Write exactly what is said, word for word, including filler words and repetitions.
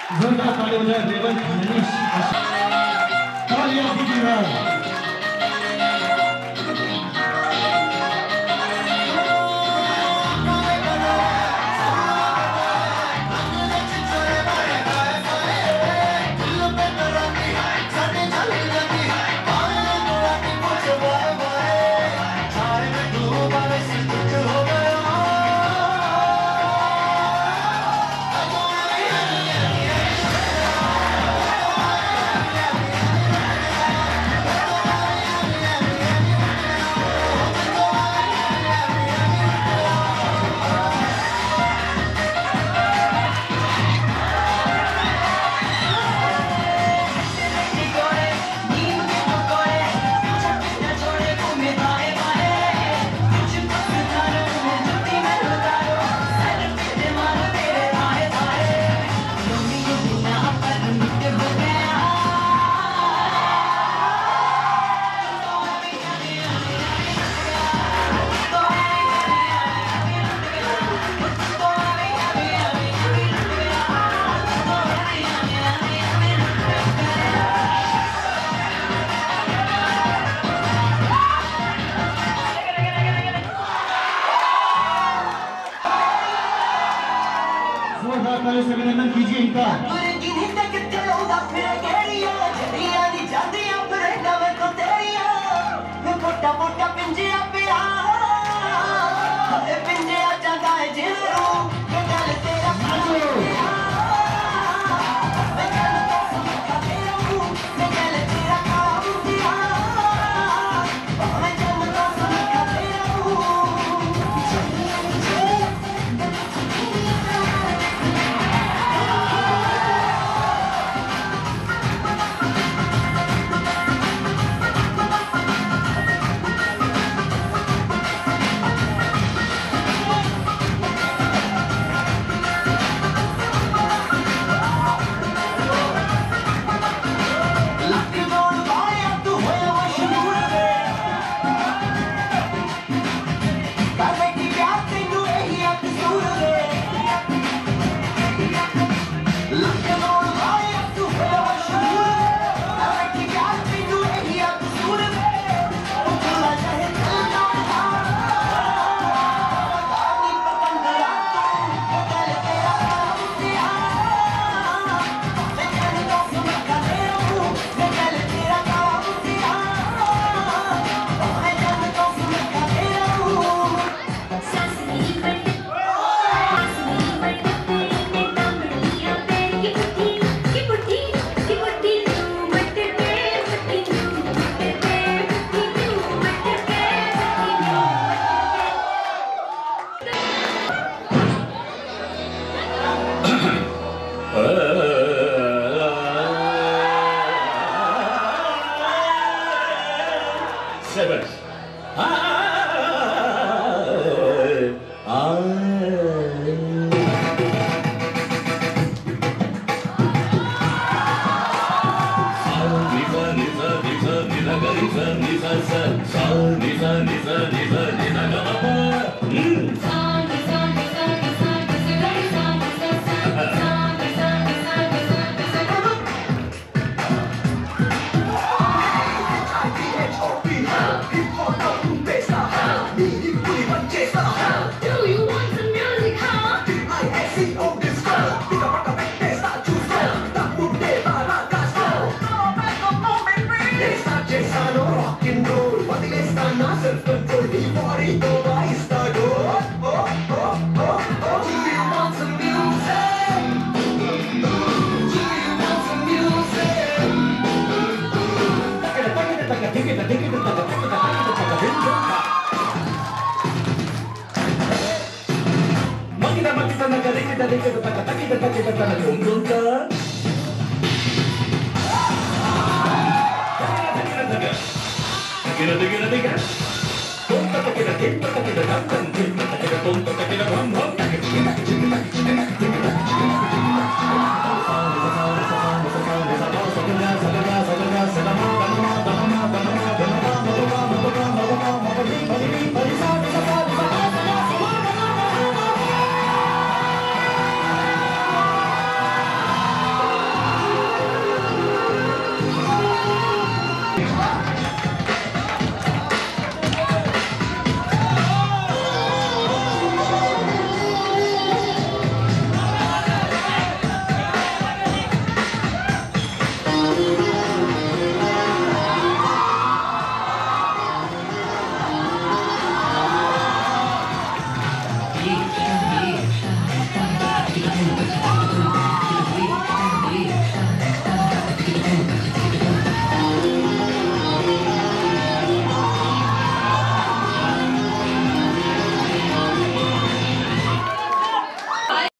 जोरदार ताली बजाएं रेवंत मनीष तालियां कीजिए। से अभिनंदन कीजिए इनका। Seven. Ah, ah. Nisa, nisa, nisa, nisa, nisa, nisa, sa, sa, nisa, nisa, nisa, nisa, ga, ma, pa. Hmm. Sa, nisa, nisa, nisa, nisa, ga, sa, nisa, sa, sa, nisa, nisa, nisa, nisa, ga, ma. Do you want some music, huh? D I S C O disco. Kita pakai pesta justo. Tak mudah barakas. Oh, back up, oh, baby. Desa desa no rock and roll. Pati desa na self control. Di body to baista do. Oh, oh, oh, oh. Do you want some music? Do you want some music? Taka taka taka taka taka taka taka taka taka. Makita makita nagari kita dito taka taka kita kita taka dum ka. Taka taka taka. Kita kita kita. Kita kita kita kita kita.